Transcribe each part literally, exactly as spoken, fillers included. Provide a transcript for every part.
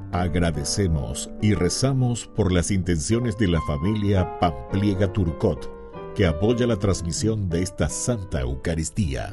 Agradecemos y rezamos por las intenciones de la familia Pampliega Turcot, que apoya la transmisión de esta Santa Eucaristía.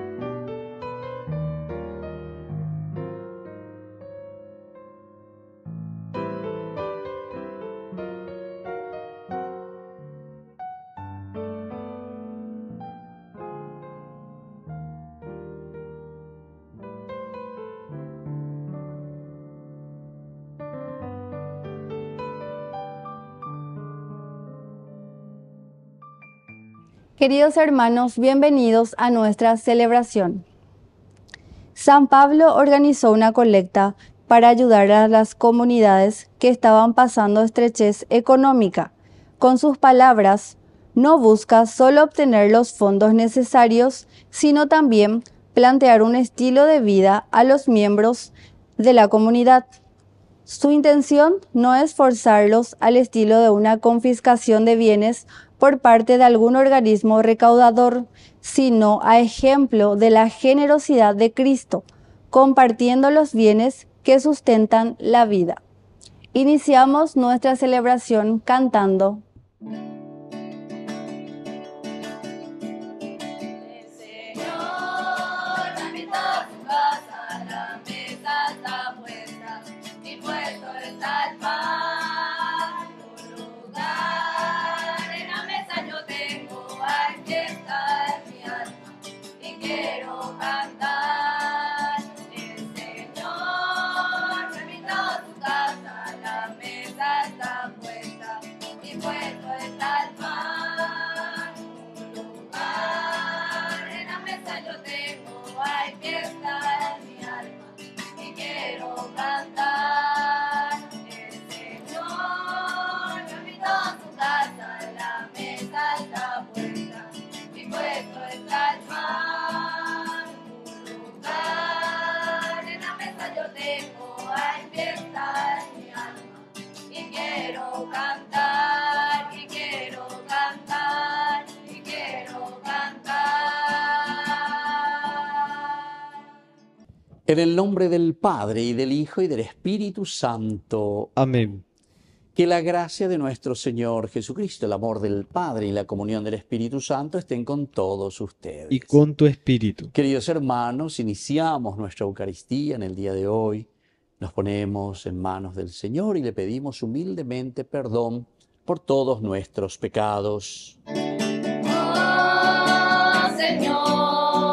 Queridos hermanos, bienvenidos a nuestra celebración. San Pablo organizó una colecta para ayudar a las comunidades que estaban pasando estrechez económica. Con sus palabras, no busca solo obtener los fondos necesarios, sino también plantear un estilo de vida a los miembros de la comunidad. Su intención no es forzarlos al estilo de una confiscación de bienes por parte de algún organismo recaudador, sino a ejemplo de la generosidad de Cristo, compartiendo los bienes que sustentan la vida. Iniciamos nuestra celebración cantando. En el nombre del Padre, y del Hijo, y del Espíritu Santo. Amén. Que la gracia de nuestro Señor Jesucristo, el amor del Padre y la comunión del Espíritu Santo estén con todos ustedes. Y con tu espíritu. Queridos hermanos, iniciamos nuestra Eucaristía en el día de hoy. Nos ponemos en manos del Señor y le pedimos humildemente perdón por todos nuestros pecados. Oh, Señor.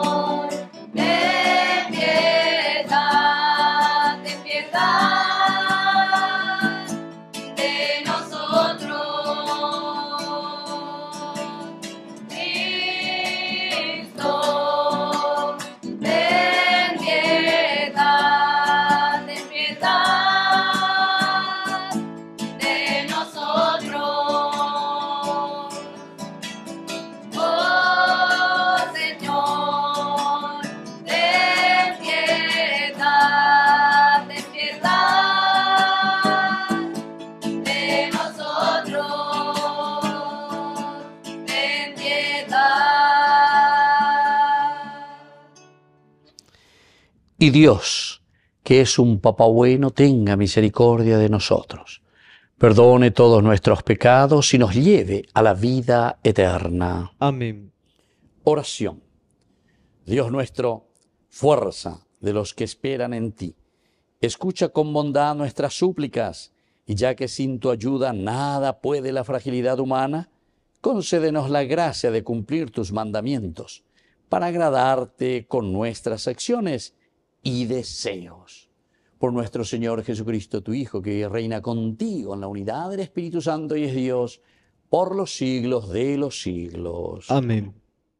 Y Dios, que es un Papá bueno, tenga misericordia de nosotros, perdone todos nuestros pecados y nos lleve a la vida eterna. Amén. Oración. Dios nuestro, fuerza de los que esperan en ti, escucha con bondad nuestras súplicas, y ya que sin tu ayuda nada puede la fragilidad humana, concédenos la gracia de cumplir tus mandamientos, para agradarte con nuestras acciones y deseos. Por nuestro Señor Jesucristo, tu Hijo, que reina contigo en la unidad del Espíritu Santo y es Dios, por los siglos de los siglos. Amén.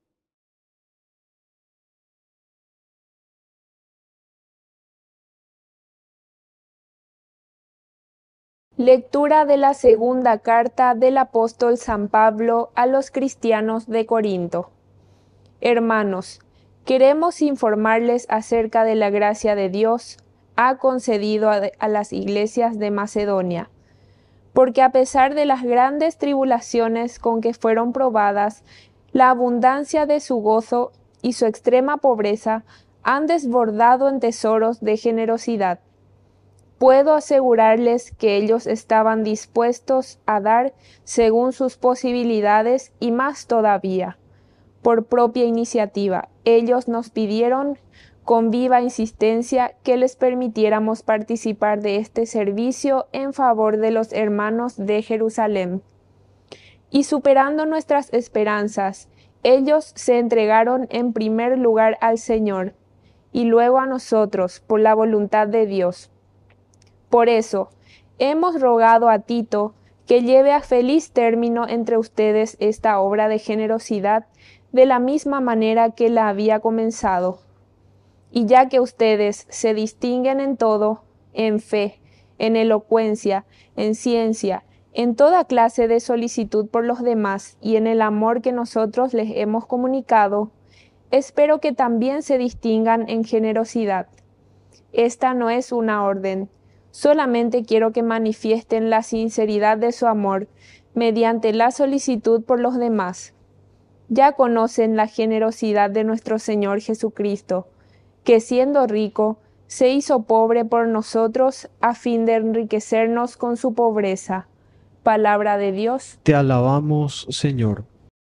Lectura de la segunda carta del apóstol San Pablo a los cristianos de Corinto. Hermanos, queremos informarles acerca de la gracia de Dios ha concedido a, a las iglesias de Macedonia, porque a pesar de las grandes tribulaciones con que fueron probadas, la abundancia de su gozo y su extrema pobreza han desbordado en tesoros de generosidad. puedo asegurarles que ellos estaban dispuestos a dar según sus posibilidades y más todavía. Por propia iniciativa, ellos nos pidieron con viva insistencia que les permitiéramos participar de este servicio en favor de los hermanos de Jerusalén. Y superando nuestras esperanzas, ellos se entregaron en primer lugar al Señor y luego a nosotros por la voluntad de Dios. Por eso, hemos rogado a Tito que lleve a feliz término entre ustedes esta obra de generosidad de la misma manera que la había comenzado. Y ya que ustedes se distinguen en todo, en fe, en elocuencia, en ciencia, en toda clase de solicitud por los demás y en el amor que nosotros les hemos comunicado, espero que también se distingan en generosidad. Esta no es una orden, solamente quiero que manifiesten la sinceridad de su amor mediante la solicitud por los demás. Ya conocen la generosidad de nuestro Señor Jesucristo, que siendo rico, se hizo pobre por nosotros a fin de enriquecernos con su pobreza. Palabra de Dios. Te alabamos, Señor.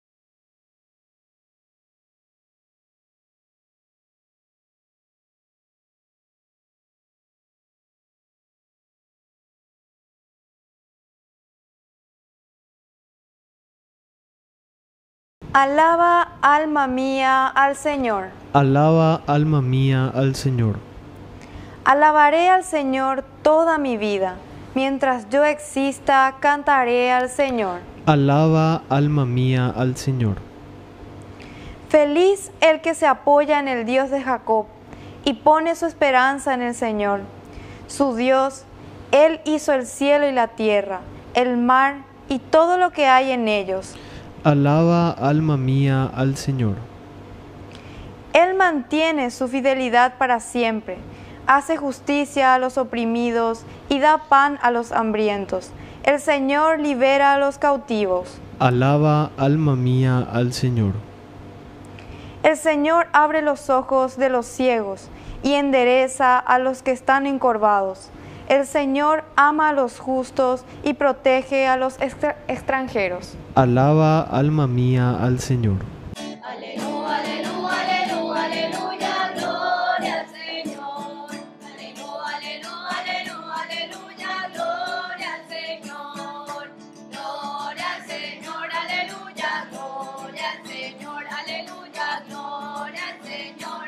Alaba, alma mía, al Señor. Alaba, alma mía, al Señor. Alabaré al Señor toda mi vida. Mientras yo exista, cantaré al Señor. Alaba, alma mía, al Señor. Feliz el que se apoya en el Dios de Jacob y pone su esperanza en el Señor. Su Dios, Él hizo el cielo y la tierra, el mar y todo lo que hay en ellos. Alaba, alma mía, al Señor. Él mantiene su fidelidad para siempre, hace justicia a los oprimidos y da pan a los hambrientos. El Señor libera a los cautivos. Alaba, alma mía, al Señor. El Señor abre los ojos de los ciegos y endereza a los que están encorvados. El Señor ama a los justos y protege a los extra- extranjeros. Alaba, alma mía, al Señor. Aleluya, aleluya, aleluya, aleluya, gloria al Señor. Aleluya, aleluya, aleluya, aleluya, gloria al Señor. Gloria al Señor, aleluya, gloria al Señor, aleluya, gloria al Señor,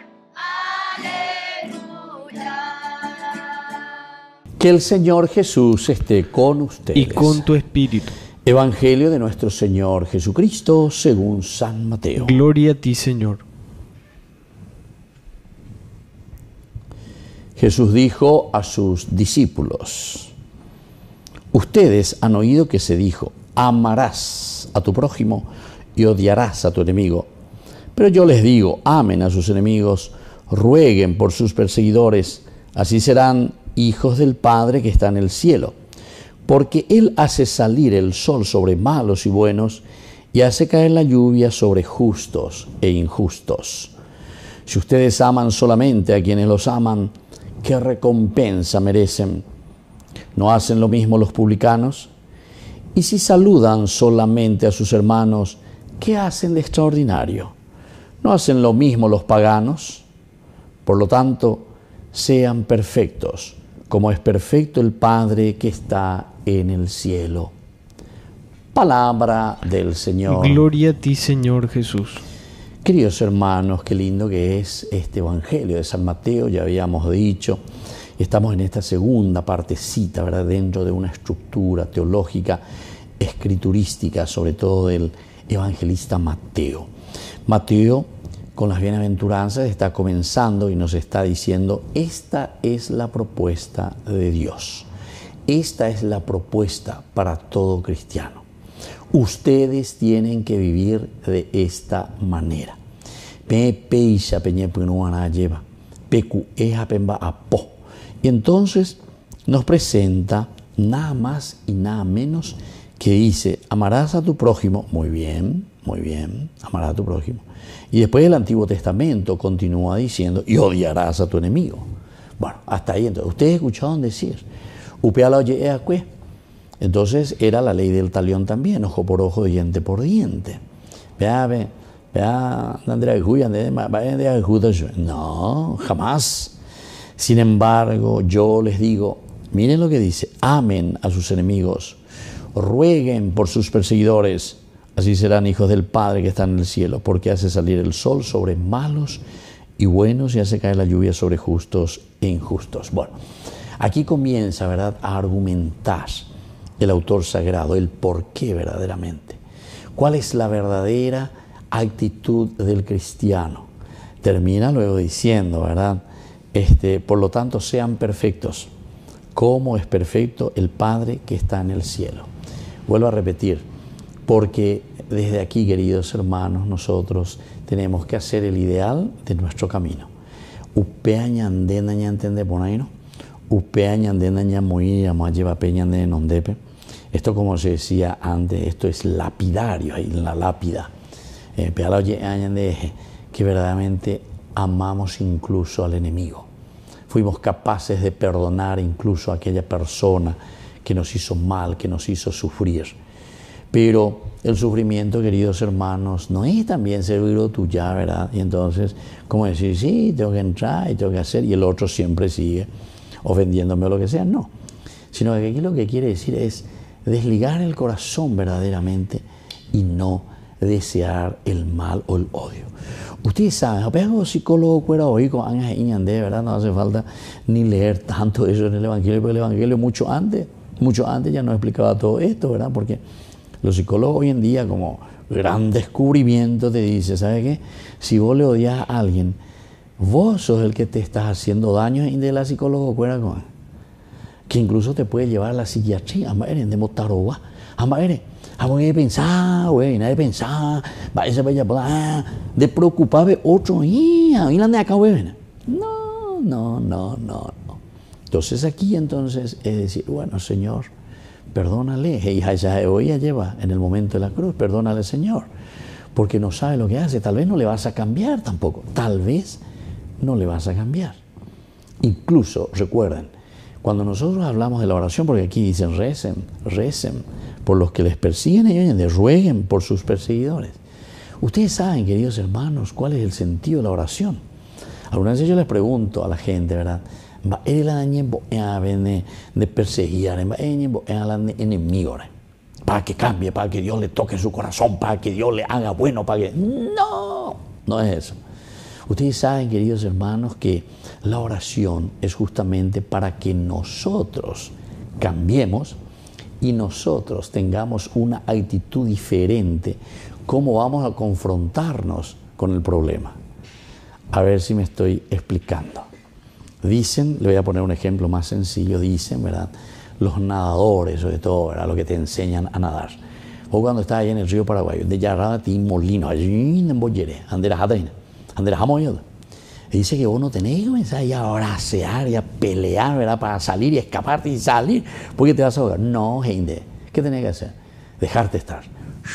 aleluya. Que el Señor Jesús esté con ustedes. Y con tu espíritu. Evangelio de nuestro Señor Jesucristo según San Mateo. Gloria a ti, Señor. Jesús dijo a sus discípulos: ustedes han oído que se dijo, amarás a tu prójimo y odiarás a tu enemigo. Pero yo les digo, amen a sus enemigos, rueguen por sus perseguidores, así serán hijos del Padre que está en el cielo. Porque Él hace salir el sol sobre malos y buenos y hace caer la lluvia sobre justos e injustos. Si ustedes aman solamente a quienes los aman, ¿qué recompensa merecen? ¿No hacen lo mismo los publicanos? Y si saludan solamente a sus hermanos, ¿qué hacen de extraordinario? ¿No hacen lo mismo los paganos? Por lo tanto, sean perfectos, como es perfecto el Padre que está en el cielo. Palabra del Señor. Gloria a ti, Señor Jesús. Queridos hermanos, qué lindo que es este Evangelio de San Mateo, ya habíamos dicho. Estamos en esta segunda partecita, ¿verdad?, dentro de una estructura teológica, escriturística, sobre todo del evangelista Mateo. Mateo, con las bienaventuranzas, está comenzando y nos está diciendo, esta es la propuesta de Dios. Esta es la propuesta para todo cristiano. Ustedes tienen que vivir de esta manera. Y entonces nos presenta nada más y nada menos que dice, amarás a tu prójimo, muy bien, muy bien, amarás a tu prójimo. Y después el Antiguo Testamento continúa diciendo, y odiarás a tu enemigo. Bueno, hasta ahí entonces. Ustedes escucharon decir, upea la oye acue. Entonces era la ley del talión también, ojo por ojo, diente por diente. Vea, ve, vea, no, jamás. Sin embargo, yo les digo, miren lo que dice, amen a sus enemigos, rueguen por sus perseguidores, así serán hijos del Padre que está en el cielo, porque hace salir el sol sobre malos y buenos y hace caer la lluvia sobre justos e injustos. Bueno, aquí comienza, ¿verdad?, a argumentar el autor sagrado, el por qué verdaderamente. ¿Cuál es la verdadera actitud del cristiano? Termina luego diciendo, ¿verdad?, este, por lo tanto sean perfectos, como es perfecto el Padre que está en el cielo. Vuelvo a repetir, porque desde aquí, queridos hermanos, nosotros tenemos que hacer el ideal de nuestro camino. Upea ñandena ñantende ponaino, upea ñandena ñamoí, lleva peña de nondepe. Esto, como se decía antes, esto es lapidario, ahí en la lápida. Eh, que verdaderamente amamos incluso al enemigo. Fuimos capaces de perdonar incluso a aquella persona que nos hizo mal, que nos hizo sufrir. Pero el sufrimiento, queridos hermanos, no es también servir tuya, ¿verdad? Y entonces, como decir, sí, tengo que entrar y tengo que hacer, y el otro siempre sigue ofendiéndome o lo que sea. No, sino que aquí lo que quiere decir es desligar el corazón verdaderamente y no desear el mal o el odio. Ustedes saben, apenas psicólogo fuera hoy con Ángel Iñandé, ¿verdad? No hace falta ni leer tanto eso en el Evangelio, porque el Evangelio mucho antes, mucho antes ya nos explicaba todo esto, ¿verdad? Porque los psicólogos hoy en día, como gran descubrimiento, te dice, ¿sabes qué? Si vos le odias a alguien, vos sos el que te estás haciendo daño, y de la psicólogo fuera con que incluso te puede llevar a la psiquiatría, a madre de motaroba, a madre, a madre pensar, güey, nadie pensar, va ese vaya de preocuparme otro, y a mí la de acá, güey, no, no, no, no, no. Entonces aquí entonces es decir, bueno, Señor, perdónale, hija, ella hoy ya lleva en el momento de la cruz, perdónale, Señor, porque no sabe lo que hace, tal vez no le vas a cambiar tampoco, tal vez no le vas a cambiar. Incluso, recuerden, cuando nosotros hablamos de la oración, porque aquí dicen recen, recen por los que les persiguen y oyen, rueguen por sus perseguidores. Ustedes saben, queridos hermanos, cuál es el sentido de la oración. Algunas veces yo les pregunto a la gente, ¿verdad? De perseguir a enemigos, para que cambie, para que Dios le toque su corazón, para que Dios le haga bueno, para que... No, no es eso. Ustedes saben, queridos hermanos, que la oración es justamente para que nosotros cambiemos y nosotros tengamos una actitud diferente, cómo vamos a confrontarnos con el problema. A ver si me estoy explicando. Dicen, le voy a poner un ejemplo más sencillo, dicen, ¿verdad? Los nadadores, sobre todo, ¿verdad? Lo que te enseñan a nadar. O cuando estás ahí en el río Paraguay, de Yarrada, ti molino, allí en Boyere, Andera Jataina. Andrés Jamoyo. Y dice que vos no tenés que comenzar ya a bracear y a pelear, ¿verdad? Para salir y escaparte y salir, porque te vas a ahogar. No, gente, ¿qué tenés que hacer? Dejarte estar.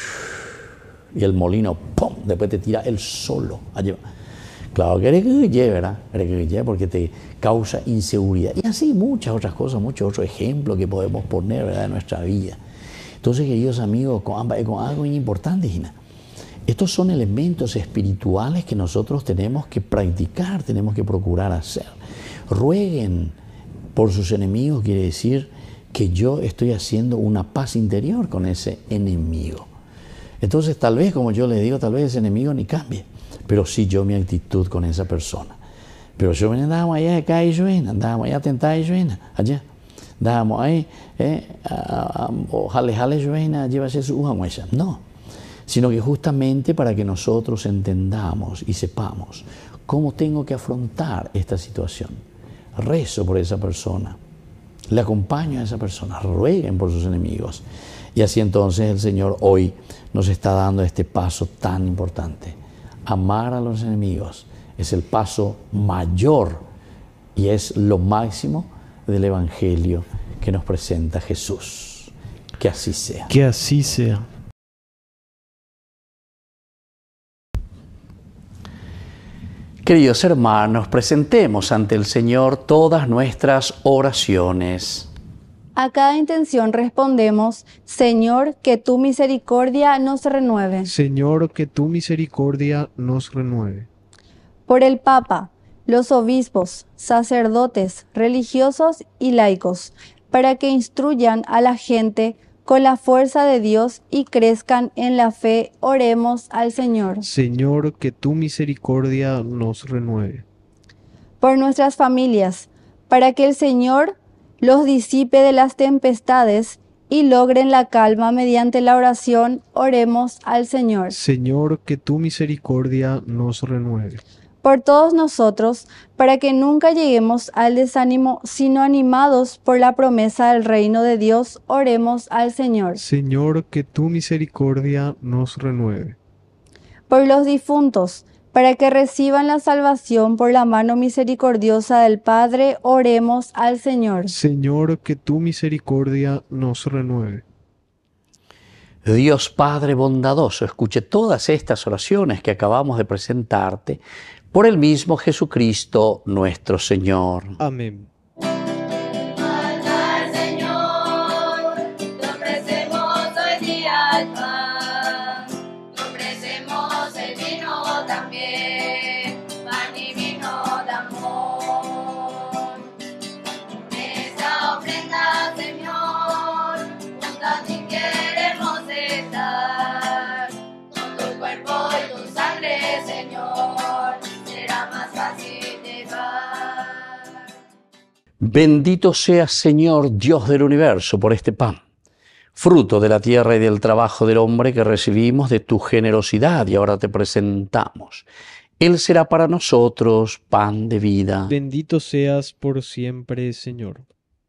Y el molino, ¡pum!, después te tira el solo. Allí. Claro, que eres que lleve, ¿verdad? Eres que lleve porque te causa inseguridad. Y así muchas otras cosas, muchos otros ejemplos que podemos poner, ¿verdad?, de nuestra vida. Entonces, queridos amigos, con, con algo muy importante, Gina. Estos son elementos espirituales que nosotros tenemos que practicar, tenemos que procurar hacer. Rueguen por sus enemigos, quiere decir que yo estoy haciendo una paz interior con ese enemigo. Entonces, tal vez, como yo le digo, tal vez ese enemigo ni cambie, pero sí yo mi actitud con esa persona. Pero yo me andábamos allá acá y yo andábamos allá a tentar y yo allá. Andábamos ahí, eh, jale, jale, yo llévase su uja muestra. No. Sino que justamente para que nosotros entendamos y sepamos cómo tengo que afrontar esta situación. Rezo por esa persona, le acompaño a esa persona, rueguen por sus enemigos. Y así entonces el Señor hoy nos está dando este paso tan importante. Amar a los enemigos es el paso mayor y es lo máximo del Evangelio que nos presenta Jesús. Que así sea. Que así sea. Queridos hermanos, presentemos ante el Señor todas nuestras oraciones. A cada intención respondemos, Señor, que tu misericordia nos renueve. Señor, que tu misericordia nos renueve. Por el Papa, los obispos, sacerdotes, religiosos y laicos, para que instruyan a la gente con la fuerza de Dios y crezcan en la fe, oremos al Señor. Señor, que tu misericordia nos renueve. Por nuestras familias, para que el Señor los disipe de las tempestades y logren la calma mediante la oración, oremos al Señor. Señor, que tu misericordia nos renueve. Por todos nosotros, para que nunca lleguemos al desánimo, sino animados por la promesa del reino de Dios, oremos al Señor. Señor, que tu misericordia nos renueve. Por los difuntos, para que reciban la salvación por la mano misericordiosa del Padre, oremos al Señor. Señor, que tu misericordia nos renueve. Dios Padre bondadoso, escuche todas estas oraciones que acabamos de presentarte por el mismo Jesucristo nuestro Señor. Amén. Al Señor, te ofrecemos hoy día el pan, te ofrecemos el vino también, pan y vino de amor. Esta ofrenda, Señor, junto a ti queremos estar, con tu cuerpo y tu sangre, Señor, será más fácil llevar. Bendito seas, Señor, Dios del universo, por este pan, fruto de la tierra y del trabajo del hombre que recibimos de tu generosidad y ahora te presentamos. Él será para nosotros pan de vida. Bendito seas por siempre, Señor.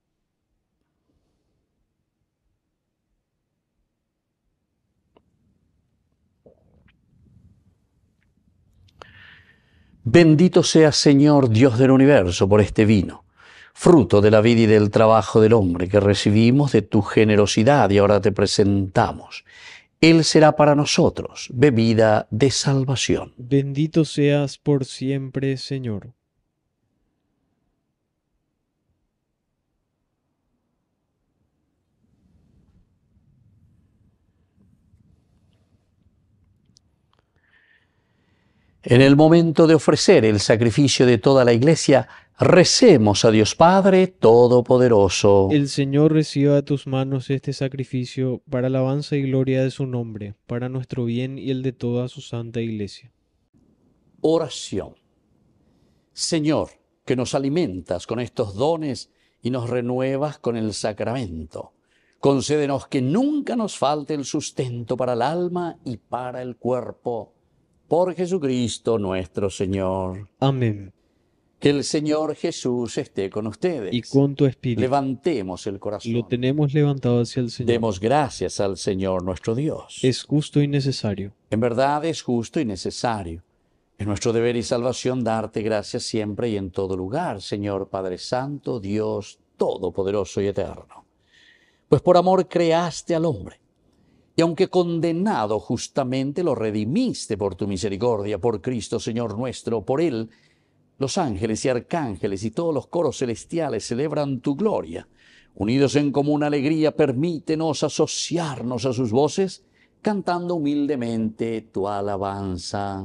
Bendito seas, Señor, Dios del universo, por este vino, fruto de la vida y del trabajo del hombre que recibimos de tu generosidad y ahora te presentamos. Él será para nosotros bebida de salvación. Bendito seas por siempre, Señor. En el momento de ofrecer el sacrificio de toda la Iglesia, recemos a Dios Padre Todopoderoso. El Señor reciba de tus manos este sacrificio para alabanza y gloria de su nombre, para nuestro bien y el de toda su santa Iglesia. Oración. Señor, que nos alimentas con estos dones y nos renuevas con el sacramento, concédenos que nunca nos falte el sustento para el alma y para el cuerpo. Por Jesucristo nuestro Señor. Amén. Que el Señor Jesús esté con ustedes. Y con tu espíritu. Levantemos el corazón. Lo tenemos levantado hacia el Señor. Demos gracias al Señor nuestro Dios. Es justo y necesario. En verdad es justo y necesario. Es nuestro deber y salvación darte gracias siempre y en todo lugar, Señor Padre Santo, Dios Todopoderoso y Eterno. Pues por amor creaste al hombre. Y aunque condenado justamente, lo redimiste por tu misericordia, por Cristo Señor nuestro. Por Él, los ángeles y arcángeles y todos los coros celestiales celebran tu gloria. Unidos en común alegría, permítenos asociarnos a sus voces, cantando humildemente tu alabanza.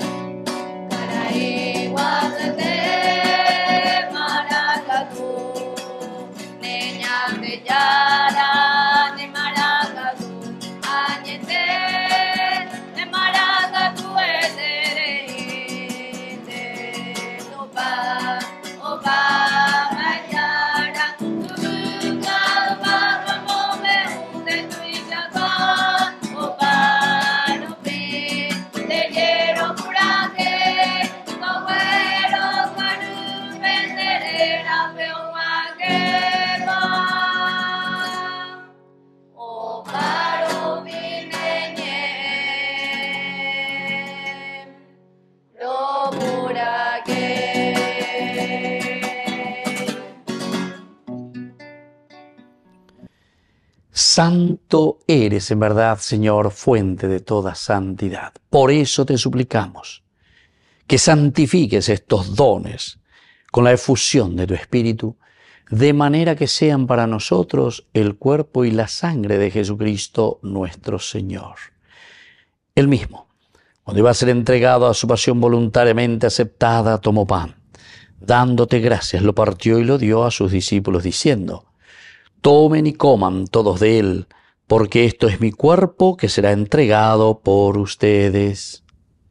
Santo eres en verdad, Señor, fuente de toda santidad. Por eso te suplicamos que santifiques estos dones con la efusión de tu Espíritu, de manera que sean para nosotros el cuerpo y la sangre de Jesucristo nuestro Señor. Él mismo, cuando iba a ser entregado a su pasión voluntariamente aceptada, tomó pan. Dándote gracias, lo partió y lo dio a sus discípulos, diciendo: tomen y coman todos de él, porque esto es mi cuerpo que será entregado por ustedes.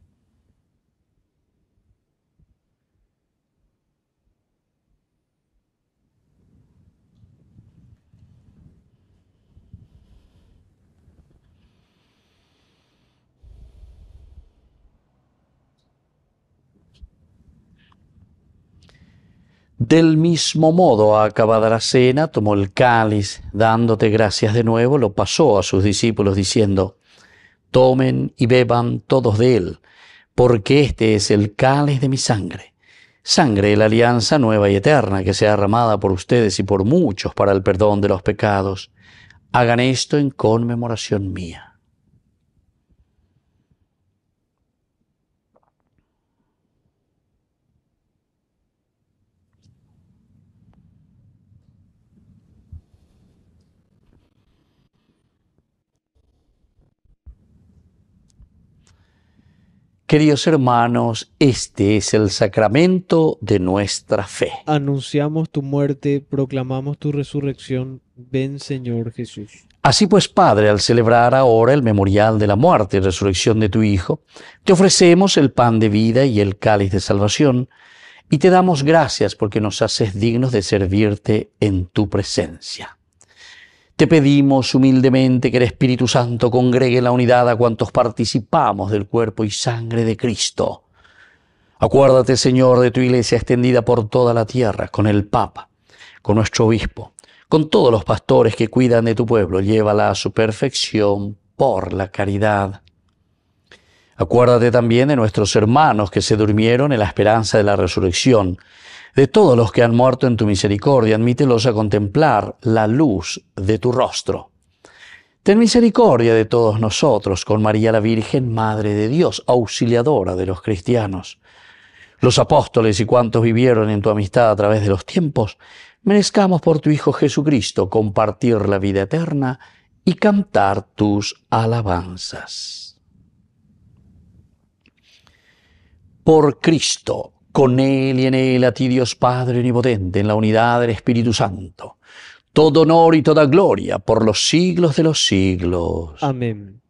Del mismo modo, acabada la cena, tomó el cáliz, dándote gracias de nuevo, lo pasó a sus discípulos, diciendo: tomen y beban todos de él, porque este es el cáliz de mi sangre, sangre de la alianza nueva y eterna, que sea derramada por ustedes y por muchos para el perdón de los pecados. Hagan esto en conmemoración mía. Queridos hermanos, este es el sacramento de nuestra fe. Anunciamos tu muerte, proclamamos tu resurrección. Ven, Señor Jesús. Así pues, Padre, al celebrar ahora el memorial de la muerte y resurrección de tu Hijo, te ofrecemos el pan de vida y el cáliz de salvación, y te damos gracias porque nos haces dignos de servirte en tu presencia. Te pedimos humildemente que el Espíritu Santo congregue en la unidad a cuantos participamos del cuerpo y sangre de Cristo. Acuérdate, Señor, de tu Iglesia extendida por toda la tierra, con el Papa, con nuestro Obispo, con todos los pastores que cuidan de tu pueblo. Llévala a su perfección por la caridad. Acuérdate también de nuestros hermanos que se durmieron en la esperanza de la resurrección, de todos los que han muerto en tu misericordia. Admítelos a contemplar la luz de tu rostro. Ten misericordia de todos nosotros, con María la Virgen, Madre de Dios, auxiliadora de los cristianos, los apóstoles y cuantos vivieron en tu amistad a través de los tiempos. Merezcamos por tu Hijo Jesucristo compartir la vida eterna y cantar tus alabanzas. Por Cristo, con Él y en Él, a ti Dios Padre Omnipotente, en la unidad del Espíritu Santo, todo honor y toda gloria por los siglos de los siglos. Amén.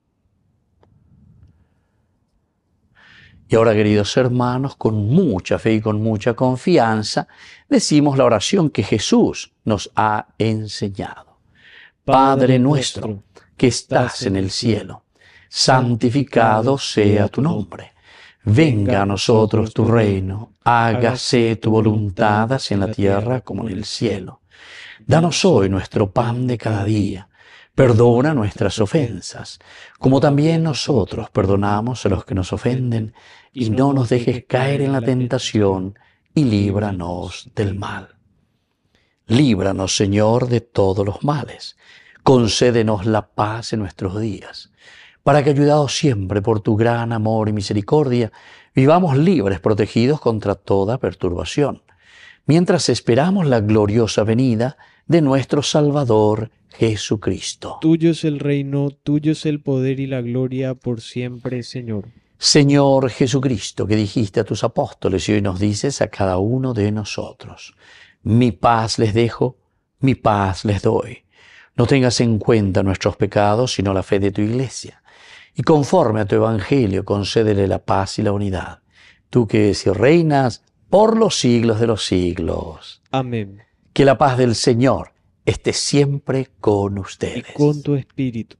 Y ahora, queridos hermanos, con mucha fe y con mucha confianza, decimos la oración que Jesús nos ha enseñado. Padre nuestro, que estás en el cielo, santificado sea tu nombre. Venga a nosotros tu reino, hágase tu voluntad así en la tierra como en el cielo. Danos hoy nuestro pan de cada día. Perdona nuestras ofensas, como también nosotros perdonamos a los que nos ofenden, y no nos dejes caer en la tentación, y líbranos del mal. Líbranos, Señor, de todos los males. Concédenos la paz en nuestros días, para que, ayudados siempre por tu gran amor y misericordia, vivamos libres, protegidos contra toda perturbación, mientras esperamos la gloriosa venida de nuestro Salvador Jesucristo. Tuyo es el reino, tuyo es el poder y la gloria por siempre, Señor. Señor Jesucristo, que dijiste a tus apóstoles y hoy nos dices a cada uno de nosotros: mi paz les dejo, mi paz les doy. No tengas en cuenta nuestros pecados, sino la fe de tu Iglesia. Y conforme a tu evangelio, concédele la paz y la unidad. Tú que eres y reinas por los siglos de los siglos. Amén. Que la paz del Señor esté siempre con ustedes. Y con tu espíritu.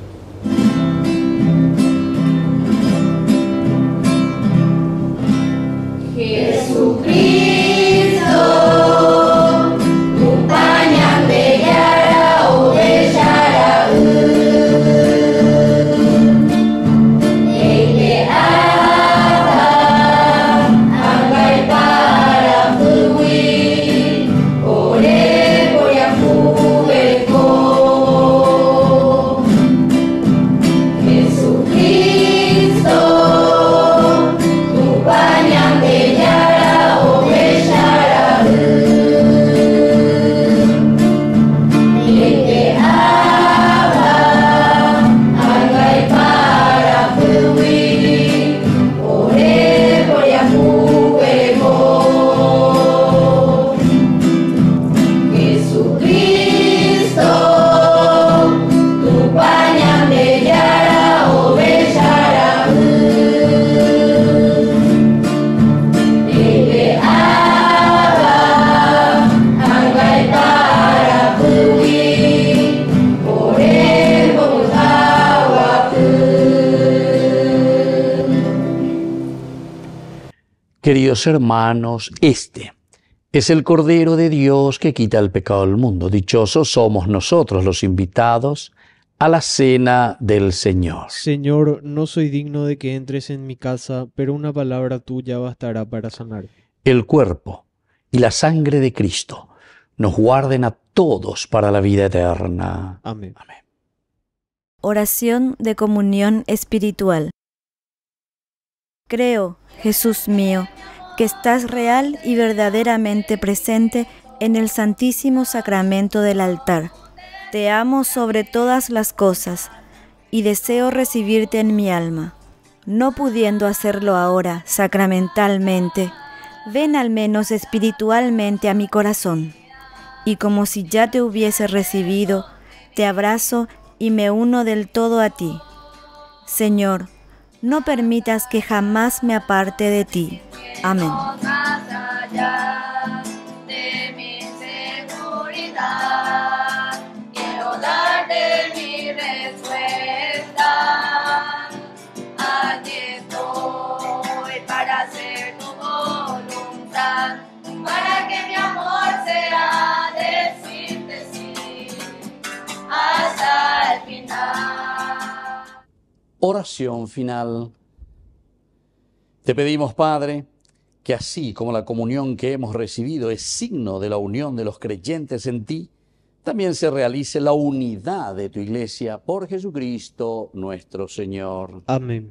Jesucristo, upanya bejara o bejara ele ada angkai para fui ore poria fuego Jesucristo, upanya Queridos hermanos, este es el Cordero de Dios que quita el pecado del mundo. Dichosos somos nosotros los invitados a la cena del Señor. Señor, no soy digno de que entres en mi casa, pero una palabra tuya bastará para sanar. El cuerpo y la sangre de Cristo nos guarden a todos para la vida eterna. Amén. Amén. Oración de comunión espiritual. Creo, Jesús mío, que estás real y verdaderamente presente en el Santísimo Sacramento del altar. Te amo sobre todas las cosas y deseo recibirte en mi alma. No pudiendo hacerlo ahora sacramentalmente, ven al menos espiritualmente a mi corazón. Y como si ya te hubiese recibido, te abrazo y me uno del todo a ti. Señor, no permitas que jamás me aparte de ti. Amén. Más allá de mi seguridad, quiero darte mi respuesta. Aquí estoy para hacer tu voluntad, para que mi amor sea decirte sí hasta el final. Oración final. Te pedimos, Padre, que así como la comunión que hemos recibido es signo de la unión de los creyentes en ti, también se realice la unidad de tu Iglesia por Jesucristo nuestro Señor. Amén.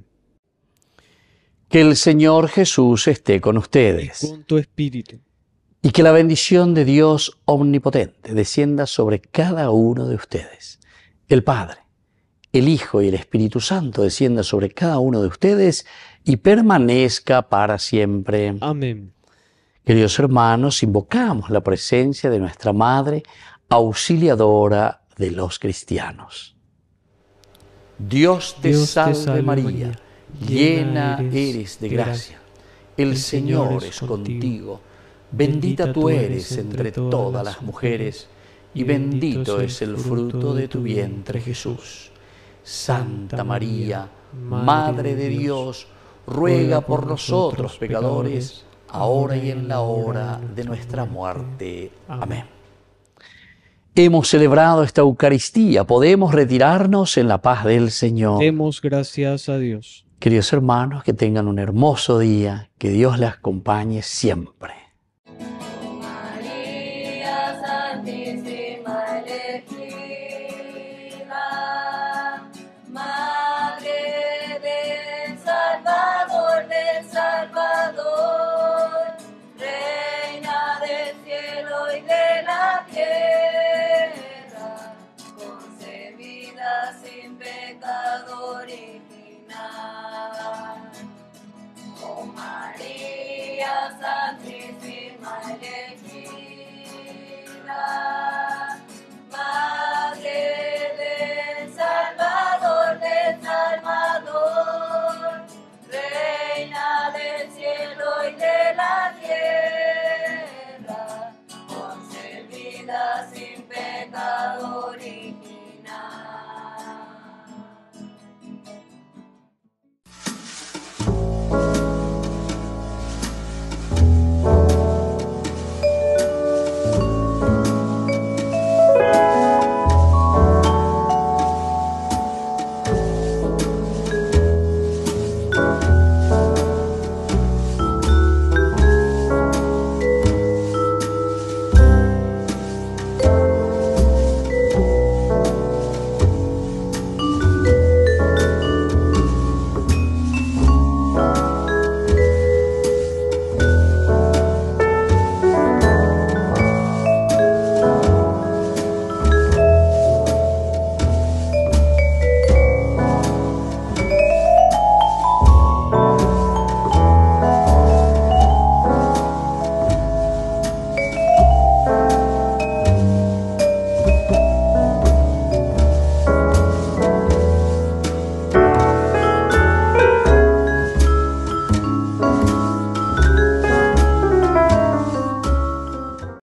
Que el Señor Jesús esté con ustedes Con tu espíritu. y que la bendición de Dios omnipotente descienda sobre cada uno de ustedes. El Padre, el Hijo y el Espíritu Santo descienda sobre cada uno de ustedes y permanezca para siempre. Amén. Queridos hermanos, invocamos la presencia de nuestra Madre, auxiliadora de los cristianos. Dios te Dios te salve, salve, María, María, llena llena eres de gracia. El, El Señor, Señor es es contigo. contigo. Bendita tú eres entre todas las mujeres, y bendito es el fruto de tu vientre, Jesús. Santa María, Madre de Dios, ruega por nosotros pecadores, ahora y en la hora de nuestra muerte. Amén. Hemos celebrado esta Eucaristía, podemos retirarnos en la paz del Señor. Demos gracias a Dios. Queridos hermanos, que tengan un hermoso día, que Dios les acompañe siempre.